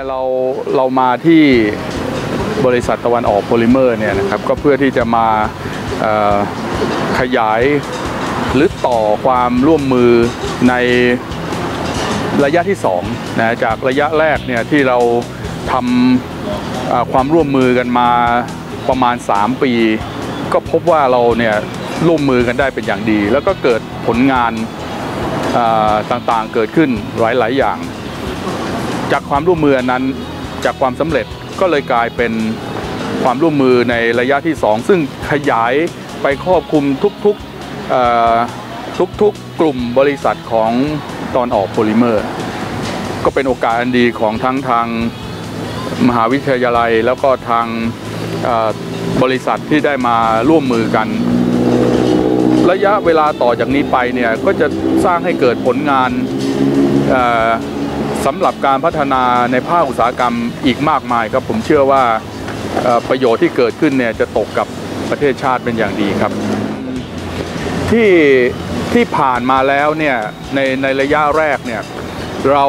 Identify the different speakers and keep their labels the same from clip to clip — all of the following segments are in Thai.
Speaker 1: เรามาที่บริษัทตะวันออกโพลิเมอร์เนี่ยนะครับก็เพื่อที่จะมาขยายหรือต่อความร่วมมือในระยะที่2นะจากระยะแรกเนี่ยที่เราทำความร่วมมือกันมาประมาณ3 ปีก็พบว่าเราเนี่ยร่วมมือกันได้เป็นอย่างดีแล้วก็เกิดผลงานต่างๆเกิดขึ้นหลายอย่างจากความร่วมมือนั้นจากความสำเร็จก็เลยกลายเป็นความร่วมมือในระยะที่2ซึ่งขยายไปครอบคลุมทุกกลุ่มบริษัทของตอนออกโพลิเมอร์ก็เป็นโอกาสอันดีของทั้งทางมหาวิทยาลัยแล้วก็ทางบริษัทที่ได้มาร่วมมือกันระยะเวลาต่อจากนี้ไปเนี่ยก็จะสร้างให้เกิดผลงานสำหรับการพัฒนาในภาคอุตสาหกรรมอีกมากมายครับผมเชื่อว่าประโยชน์ที่เกิดขึ้นเนี่ยจะตกกับประเทศชาติเป็นอย่างดีครับที่ผ่านมาแล้วเนี่ยในระยะแรกเนี่ยเรา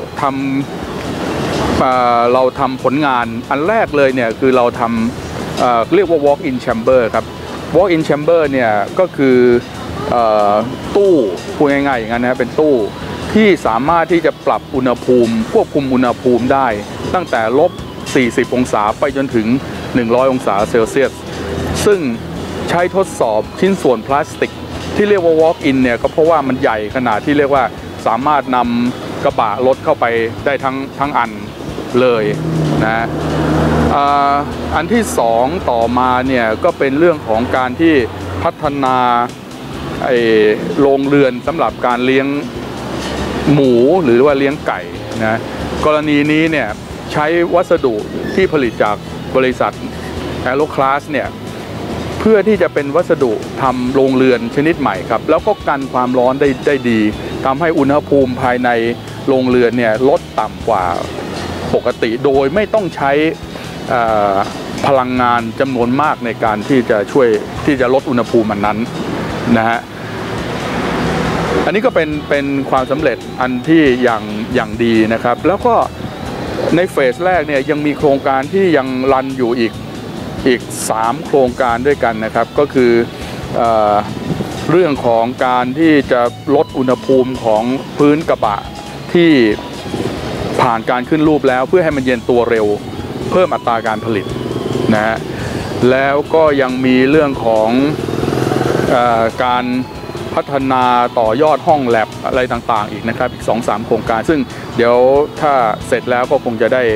Speaker 1: ทำผลงานอันแรกเลยเนี่ยคือเราทำเรียกว่า walk in chamber ครับ walk in chamber เนี่ยก็คือตู้พูดง่ายๆอย่างนั้นนะเป็นตู้ที่สามารถที่จะปรับอุณหภูมิควบคุมอุณหภูมิได้ตั้งแต่-40 องศาไปจนถึง100 องศาเซลเซียสซึ่งใช้ทดสอบชิ้นส่วนพลาสติกที่เรียกว่า walk in เนี่ยก็เพราะว่ามันใหญ่ขนาดที่เรียกว่าสามารถนำกระบะรถเข้าไปได้ทั้งอันเลยนะอันที่2ต่อมาเนี่ยก็เป็นเรื่องของการที่พัฒนาโรงเรือนสำหรับการเลี้ยงหมูหรือว่าเลี้ยงไก่นะกรณีนี้เนี่ยใช้วัสดุที่ผลิตจากบริษัทแอโรคลาสเนี่ยเพื่อที่จะเป็นวัสดุทำโรงเรือนชนิดใหม่ครับแล้วก็กันความร้อนได้ดีทำให้อุณหภูมิภายในโรงเรือนเนี่ยลดต่ำกว่าปกติโดยไม่ต้องใช้พลังงานจำนวนมากในการที่จะช่วยที่จะลดอุณหภูมิมันนั้นนะฮะอันนี้ก็เป็นความสำเร็จอันที่อย่างดีนะครับแล้วก็ในเฟสแรกเนี่ยยังมีโครงการที่ยังรันอยู่อีก3 โครงการด้วยกันนะครับก็คือเรื่องของการที่จะลดอุณหภูมิของพื้นกระบะที่ผ่านการขึ้นรูปแล้วเพื่อให้มันเย็นตัวเร็วเพิ่มอัตราการผลิตนะฮะแล้วก็ยังมีเรื่องของการพัฒนาต่อยอดห้องแลบอะไรต่างๆอีกนะครับอีก 2-3 โครงการซึ่งเดี๋ยวถ้าเสร็จแล้วก็คงจะได้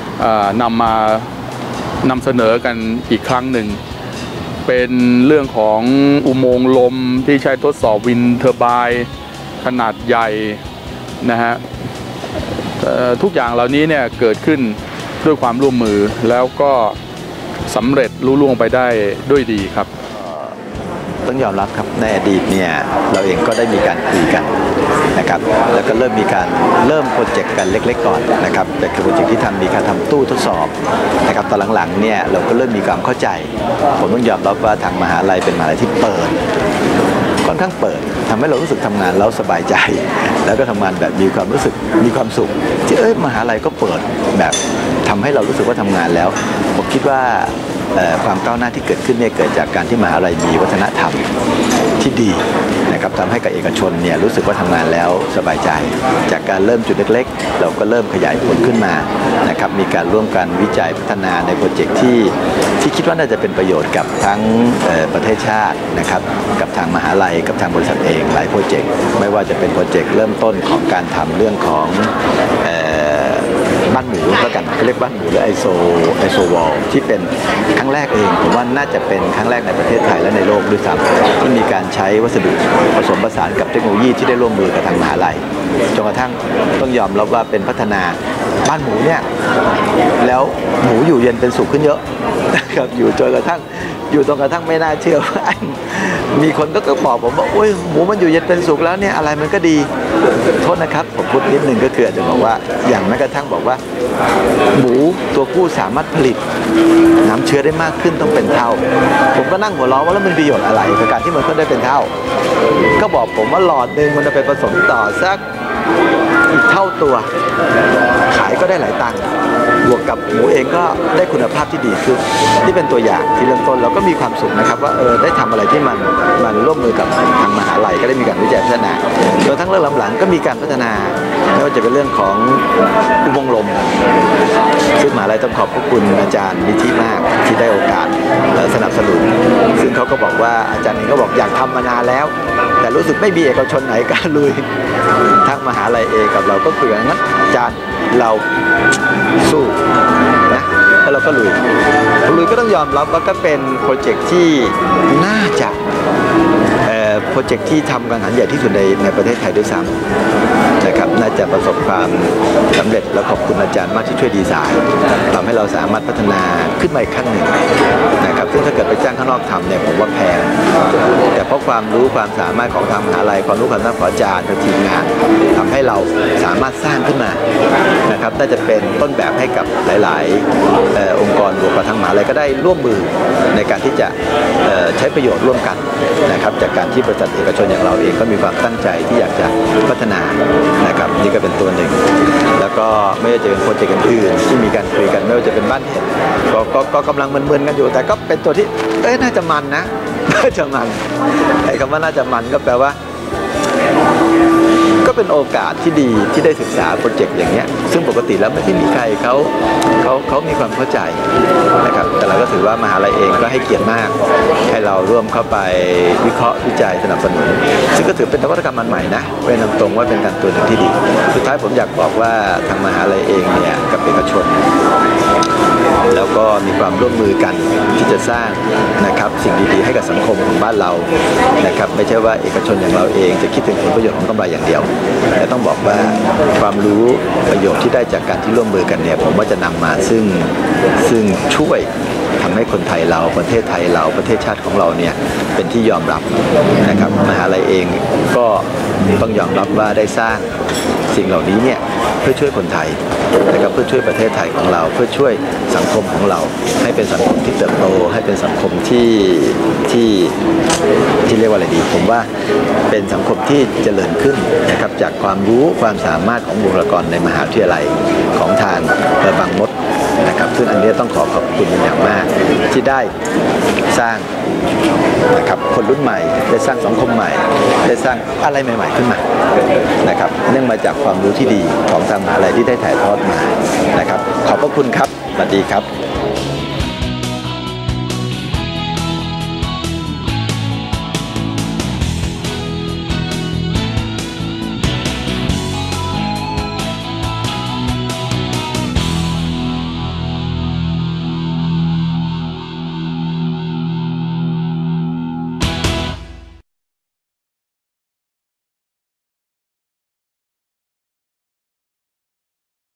Speaker 1: นำเสนอกันอีกครั้งหนึ่งเป็นเรื่องของอุโมงค์ลมที่ใช้ทดสอบวินเทอร์ไบน์ขนาดใหญ่นะฮะทุกอย่างเหล่านี้เนี่ยเกิดขึ้นด้วยความร่วมมือแล้วก็สำเร็จลุล่วงไปได้ด้วยดีครับ
Speaker 2: ต้องยอมรับครับในอดีตเนี่ยเราเองก็ได้มีการคุยกันนะครับแล้วก็เริ่มโปรเจกต์กันเล็กๆก่อนนะครับแต่คือโปรเจกต์ที่มีการทำตู้ทดสอบนะครับตอนหลังๆเนี่ยเราก็เริ่มมีความเข้าใจผมต้องยอมรับว่าทางมหาลัยเป็นมหาลัยที่เปิดค่อนข้างเปิดทำให้เรารู้สึกทำงานแล้วสบายใจแล้วก็ทำงานแบบมีความรู้สึกมีความสุขที่มหาลัยก็เปิดแบบทำให้เรารู้สึกว่าทำงานแล้วผมคิดว่าความก้าวหน้าที่เกิดขึ้นเนี่ยเกิดจากการที่มหาลัยมีวัฒนธรรมที่ดีนะครับทำให้กับเอกชนเนี่ยรู้สึกว่าทำงานแล้วสบายใจจากการเริ่มจุดเล็กๆเราก็เริ่มขยายผลขึ้นมานะครับมีการร่วมกันวิจัยพัฒนาในโปรเจกต์ที่คิดว่าน่าจะเป็นประโยชน์กับทั้งประเทศชาตินะครับกับทางมหาลัยกับทางบริษัทเองหลายโปรเจกต์ไม่ว่าจะเป็นโปรเจกต์เริ่มต้นของการทำเรื่องของบ้านหมูแล้วกันเขาเรียกบ้านหมูหรือไอโซวอลที่เป็นครั้งแรกเองผมว่าน่าจะเป็นครั้งแรกในประเทศไทยและในโลกด้วยซ้ำที่มีการใช้วัสดุผสมผสานกับเทคโนโลยีที่ได้ร่วมมือกับทางมหาลัยจนกระทั่งต้องยอมรับว่าเป็นพัฒนาบ้านหมูเนี่ยแล้วหมูอยู่เย็นเป็นสุขขึ้นเยอะนะครับอยู่จนกระทั่งไม่น่าเชื่อว่ามีคนก็บอกผมว่าโอ้ยหมูมันอยู่เย็นเป็นสุขแล้วเนี่ยอะไรมันก็ดีโทษนะครับผมพูดนิดนึงก็คืออาจจะบอกว่าอย่างแม้กระทั่งบอกว่าหมูตัวผู้สามารถผลิตน้ำเชื้อได้มากขึ้นต้องเป็นเท่าผมก็นั่งหัวเราะว่าแล้วมันประโยชน์อะไรกับการที่มันเพิ่มได้เป็นเท่าก็บอกผมว่าหลอดนึงมันจะไปผสมต่อสักอีกเท่าตัวขายก็ได้หลายตังค์บวกกับหมูเองก็ได้คุณภาพที่ดีขึ้นที่เป็นตัวอย่างที่เริ่มต้นเราก็มีความสุขนะครับว่าได้ทำอะไรที่มันร่วมมือกับทางมหาลัยก็ได้มีการวิจัยพัฒนาโดยทั้งเรื่องหลังๆก็มีการพัฒนาไม่ว่าจะเป็นเรื่องของอุโมงค์ลมซึ่งมหาลัยต้องขอบพระคุณอาจารย์นิธิมากที่ได้โอกาสและสนับสนุนซึ่งเขาก็บอกว่าอาจารย์เองก็บอกอยากทำมานานแล้วแต่รู้สึกไม่มีเอกชนไหนกล้าลุยทางมหาลัยเองกับเราก็คุยกันงั้นอาจารย์เราสู้นะแล้วเราก็ลุยก็ต้องยอมรับว่าก็เป็นโปรเจกต์ที่น่าจะโปรเจกต์ที่ทำกังหันใหญ่ที่สุดในประเทศไทยด้วยซ้ำนะครับน่าจะประสบความสำเร็จและขอบคุณอาจารย์มากที่ช่วยดีไซน์ทำให้เราสามารถพัฒนาขึ้นมาอีกขั้นหนึ่งนะครับซึ่งถ้าเกิดไปจ้างข้างนอกทำเนี่ยผมว่าแพงแต่เพราะความรู้ความสามารถของทางมหาลัยความรู้ความสามารถของอาจารย์และทีมงานทำให้เราสามารถสร้างขึ้นมานะครับน่าจะเป็นต้นแบบให้กับหลายๆองค์กรบวกกับทางมหาลัยก็ได้ร่วมมือในการที่จะใช้ประโยชน์ร่วมกันนะครับจากการที่บริษัทเอกชนอย่างเราเองก็มีความตั้งใจที่อยากจะพัฒนานะครับนี่ก็เป็นตัวหนึ่งแล้วก็ไม่ว่าจะเป็นโปรเจกต์อื่นๆที่มีการคุยกันไม่ว่าจะเป็นบ้านเห็ดก็กำลังมึนๆกันอยู่แต่ก็เป็นตัวที่น่าจะมันนะน่าจะมันไอ้คำว่าน่าจะมันก็แปลว่าก็เป็นโอกาสที่ดีที่ได้ศึกษาโปรเจกต์อย่างเงี้ยซึ่งปกติแล้วไม่ได้มีใครเขามีความเข้าใจนะครับแต่เราก็ถือว่ามหาลัยเองก็ให้เกียรติมากให้เราร่วมเข้าไปวิเคราะห์วิจัยสนับสนุนซึ่งก็ถือเป็นนวัตกรรมใหม่นะเป็นตรงว่าเป็นการตัวหนึ่งที่ดีสุดท้ายผมอยากบอกว่าทางมหาลัยเองเนี่ยกับเอกชนแล้วก็มีความร่วมมือกันที่จะสร้างนะครับสิ่งดีๆให้กับสังคมของบ้านเรานะครับไม่ใช่ว่าเอกชนอย่างเราเองจะคิดถึงผลประโยชน์ของกำไรอย่างเดียวแต่ต้องบอกว่าความรู้ประโยชน์ที่ได้จากการที่ร่วมมือกันเนี่ยผมว่าจะนำมาซึ่งช่วยทำให้คนไทยเราประเทศไทยเราประเทศชาติของเราเนี่ยเป็นที่ยอมรับนะครับมหาลัยเองก็ต้องยอมรับว่าได้สร้างสิ่งเหล่านี้เนี่ยเพื่อช่วยคนไทยนะครับเพื่อช่วยประเทศไทยของเราเพื่อช่วยสังคมของเราให้เป็นสังคมที่เติบโตให้เป็นสังคมที่เรียกว่าอะไรดีผมว่าเป็นสังคมที่เจริญขึ้นนะครับจากความรู้ความสามารถของบุคลากรในมหาวิทยาลัยของทางบางมดนะครับซึ่งอันนี้ต้องขอบคุณเป็นอย่างมากที่ได้สร้างนะครับคนรุ่นใหม่ได้สร้างสังคมใหม่ได้สร้างอะไรใหม่ๆขึ้นมานะครับเนื่องมาจากความรู้ที่ดีของทางมหาวิทยาลัยที่ได้ถ่ายทอดมานะครับขอบพระคุณครับสวัสดีครับ